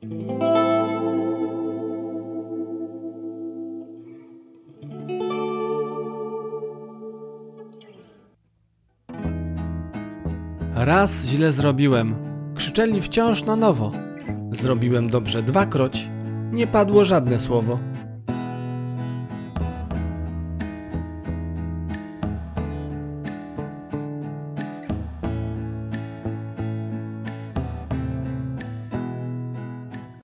Raz źle zrobiłem, krzyczeli wciąż na nowo. Zrobiłem dobrze dwakroć, nie padło żadne słowo.